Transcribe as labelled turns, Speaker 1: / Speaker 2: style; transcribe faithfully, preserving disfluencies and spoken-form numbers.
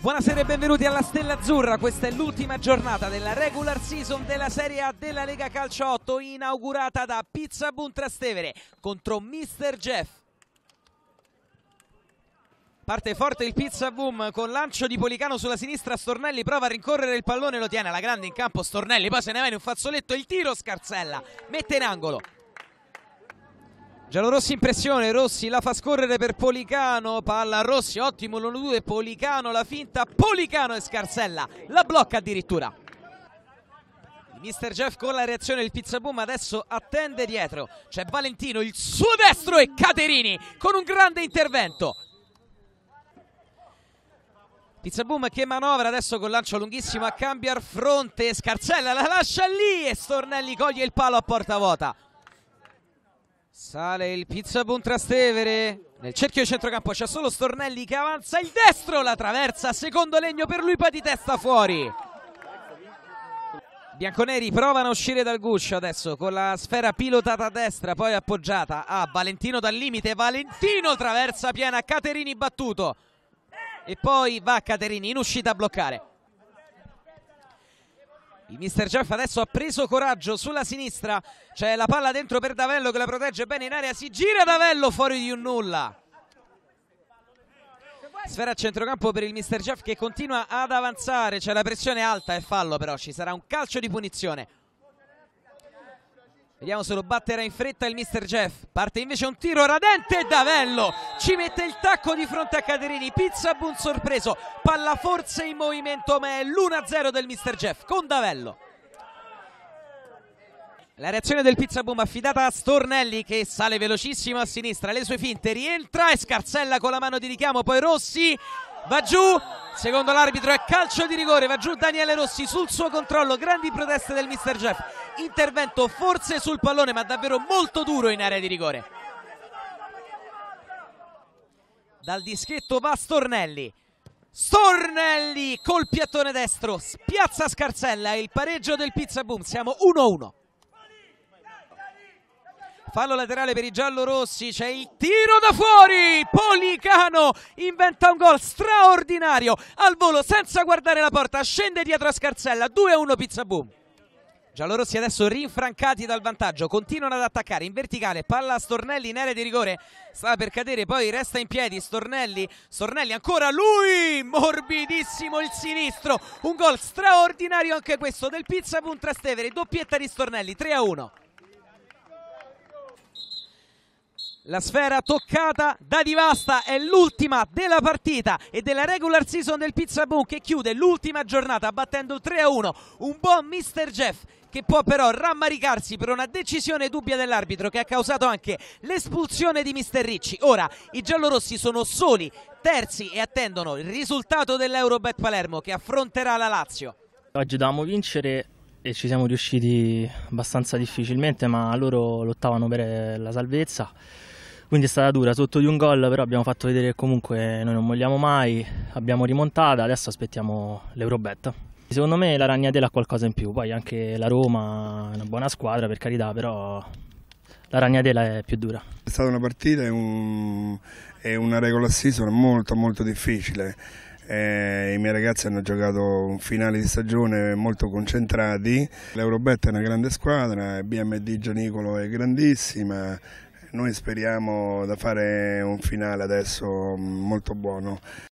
Speaker 1: Buonasera e benvenuti alla Stella Azzurra. Questa è l'ultima giornata della regular season della Serie A della Lega Calcio otto, inaugurata da Pizza Boom Trastevere contro mister Jeff. Parte forte il Pizza Boom con lancio di Policano sulla sinistra. Stornelli prova a rincorrere il pallone, lo tiene alla grande in campo Stornelli, poi se ne va in un fazzoletto, il tiro, Scarsella mette in angolo. Giallorossi in pressione, Rossi la fa scorrere per Policano, palla a Rossi, ottimo l'uno due, Policano la finta, Policano e Scarsella la blocca addirittura. mister Jeff con la reazione del Pizza Boom adesso attende dietro, c'è Valentino, il suo destro e Caterini con un grande intervento. Pizza Boom che manovra adesso con lancio lunghissimo a cambiare fronte, Scarsella la lascia lì e Stornelli coglie il palo a porta vuota. Sale il Pizza Boom Trastevere, nel cerchio di centrocampo c'è solo Stornelli che avanza il destro, la traversa, secondo legno per lui, poi di testa fuori. Bianconeri provano a uscire dal guscio adesso con la sfera pilotata a destra, poi appoggiata a Valentino dal limite, Valentino traversa piena, Caterini battuto e poi va Caterini in uscita a bloccare. Il mister Jeff adesso ha preso coraggio sulla sinistra, c'è la palla dentro per Davello che la protegge bene in area, si gira Davello fuori di un nulla. Sfera a centrocampo per il mister Jeff che continua ad avanzare, c'è la pressione alta e fallo, però ci sarà un calcio di punizione. Vediamo se lo batterà in fretta il mister Jeff. Parte invece un tiro radente e Davello ci mette il tacco di fronte a Caterini. Pizza Boom sorpreso, palla forse in movimento, ma è l'uno a zero del mister Jeff con Davello. La reazione del Pizza Boom affidata a Stornelli che sale velocissimo a sinistra, le sue finte, rientra e Scarsella con la mano di richiamo, poi Rossi va giù, secondo l'arbitro è calcio di rigore, va giù Daniele Rossi sul suo controllo, grandi proteste del mister Jeff, intervento forse sul pallone ma davvero molto duro in area di rigore. Dal dischetto va Stornelli, Stornelli col piattone destro, spiazza Scarsella e il pareggio del Pizza Boom, siamo uno a uno. Fallo laterale per i giallorossi, c'è il tiro da fuori, Policano inventa un gol straordinario, al volo senza guardare la porta, scende dietro a Scarsella, due a uno Pizza Boom. Giallorossi adesso rinfrancati dal vantaggio, continuano ad attaccare in verticale, palla a Stornelli in area di rigore, sta per cadere, poi resta in piedi Stornelli, Stornelli ancora lui, morbidissimo il sinistro, un gol straordinario anche questo del Pizza Boom Trastevere, doppietta di Stornelli, tre a uno. La sfera toccata da Di Vasta è l'ultima della partita e della regular season del Pizza Boom che chiude l'ultima giornata battendo tre a uno. Un buon mister Jeff che può però rammaricarsi per una decisione dubbia dell'arbitro che ha causato anche l'espulsione di mister Ricci. Ora i giallorossi sono soli, terzi e attendono il risultato dell'Eurobet Palermo che affronterà la Lazio.
Speaker 2: Oggi dovevamo vincere e ci siamo riusciti abbastanza difficilmente, ma loro lottavano per la salvezza. Quindi è stata dura, sotto di un gol, però abbiamo fatto vedere che comunque noi non molliamo mai, abbiamo rimontata, adesso aspettiamo l'Eurobet. Secondo me la Ragnatela ha qualcosa in più, poi anche la Roma è una buona squadra per carità, però la Ragnatela è più dura.
Speaker 3: È stata una partita e un, una regular season molto molto difficile. Eh, I miei ragazzi hanno giocato un finale di stagione molto concentrati, l'Eurobet è una grande squadra, B M D Gianicolo è grandissima. Noi speriamo da fare un finale adesso molto buono.